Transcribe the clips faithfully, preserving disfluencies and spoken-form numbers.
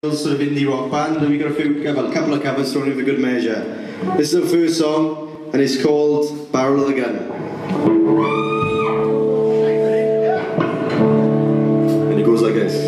Sort of indie rock band, and we got a few, well, a couple of covers thrown in for good measure. This is the first song, and it's called Barrel of the Gun. And it goes like this.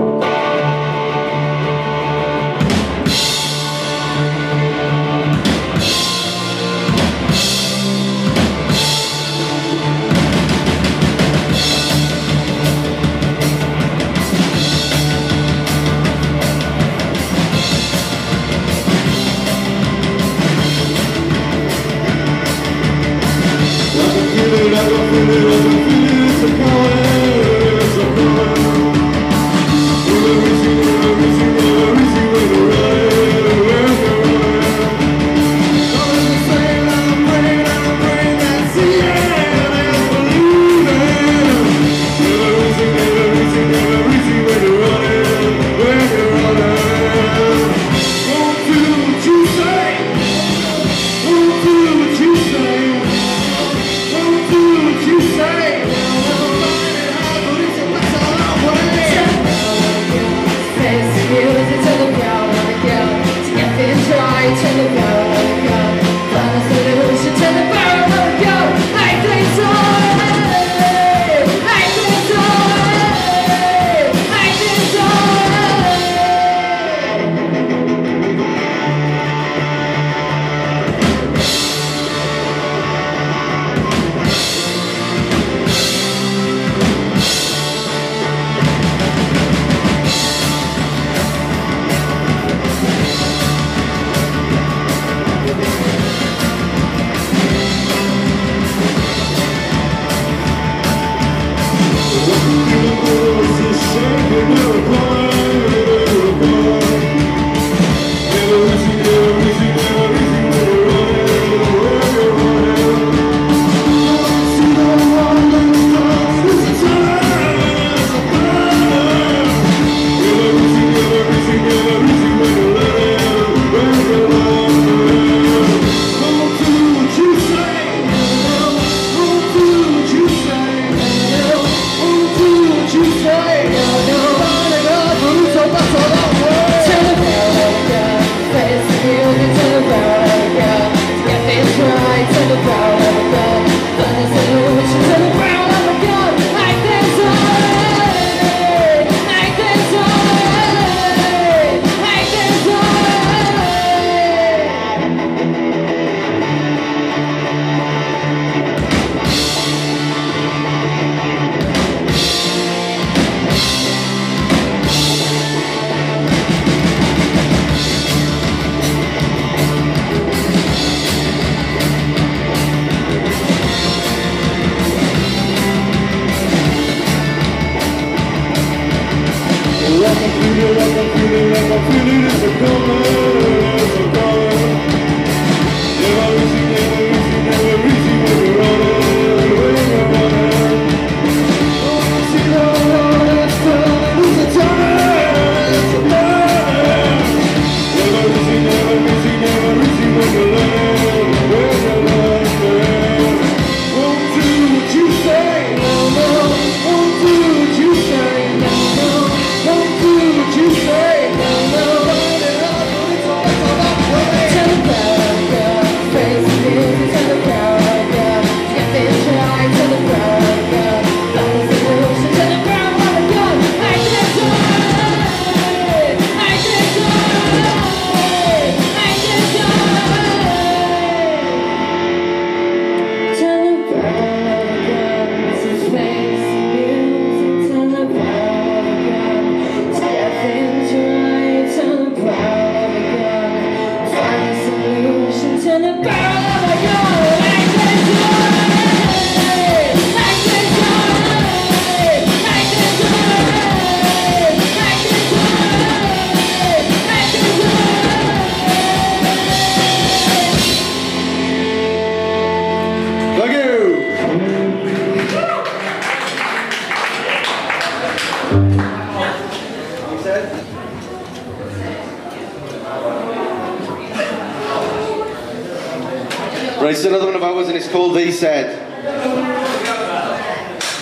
Right, it's another one of ours and it's called They Said.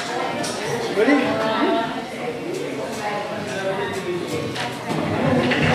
Ready?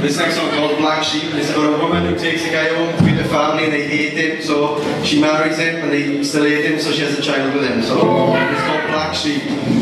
This next song called Black Sheep, and it's about a woman who takes a guy home to feed the family and they hate him, so she marries him and they still hate him, so she has a child with him. So it's called Black Sheep.